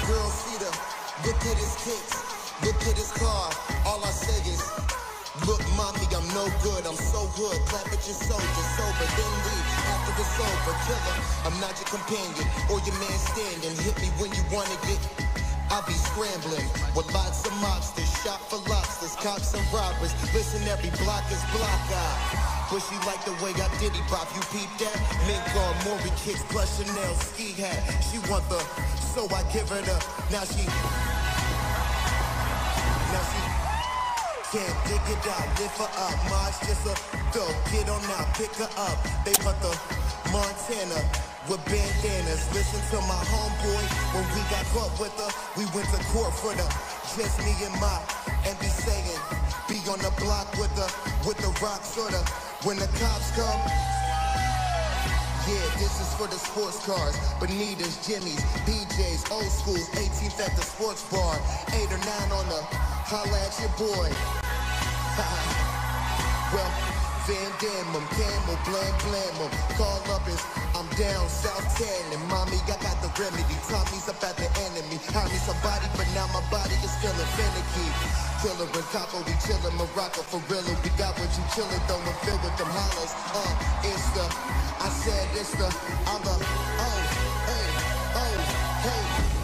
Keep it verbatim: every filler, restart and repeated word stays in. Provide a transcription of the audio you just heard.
Girl, see the, look at his kicks, look at his car. All I say is, look, mommy, I'm no good, I'm so good. Clap at your soldier, sober, then leave after it's over. Killer, I'm not your companion or your man standing. Hit me when you wanna get. I'll be scrambling with lots of mobsters, shop for lobsters, cops and robbers. Listen, every block is block eye. But she like the way I diddy bop. You peep that? Mink on Maury kicks plus Chanel ski hat. She want the, so I give her the. Now she, now she can't dig it out, lift her up. March just a go, get on out, pick her up. They put the Montana with bandanas. Listen to my homeboy, when we got caught with her, we went to court for the just me and my, and be saying, be on the block with the, with the rock sorta, when the cops come. Yeah, this is for the sports cars, Bonitas, Jimmy's, B J's, old schools, eighteenth at the sports bar, eight or nine on the, holla at your boy. Well, Van Damme 'em, Camel, blam, blam 'em. Call up is, I'm down South ten, and mommy, I got the remedy. Tommy's up at the enemy. Hide me somebody, but now my body is feeling finicky. Killer and Capo, we chillin', Morocco for real. We got what you chillin', though, and filled with them hollers. Uh, it's the, I said it's the, I'm the, oh, hey, oh, hey.